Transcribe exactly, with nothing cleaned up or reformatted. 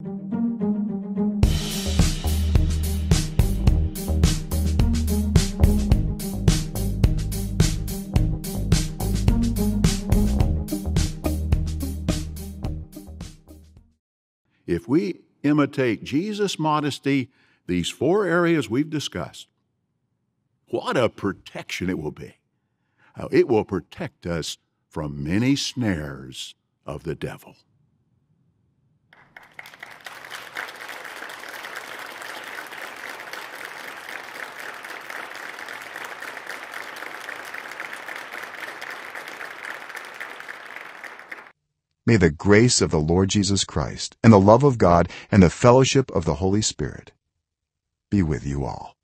If we imitate Jesus' modesty, these four areas we've discussed, what a protection it will be. Uh, it will protect us from many snares of the devil. May the grace of the Lord Jesus Christ and the love of God and the fellowship of the Holy Spirit be with you all.